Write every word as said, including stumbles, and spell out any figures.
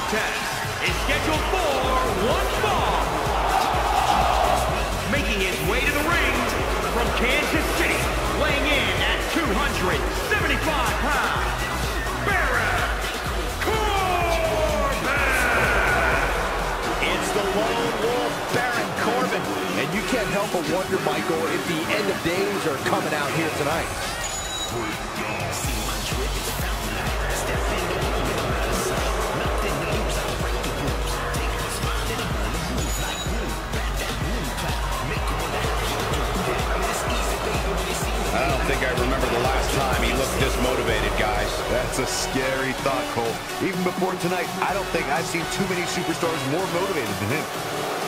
contest is scheduled for one fall. Making his way to the ring from Kansas City, weighing in at two hundred seventy-five pounds, Baron Corbin! It's the lone wolf, Baron Corbin. And you can't help but wonder, Michael, if the end of days are coming out here tonight. I don't think I remember the last time he looked this motivated, guys. That's a scary thought, Cole. Even before tonight, I don't think I've seen too many superstars more motivated than him.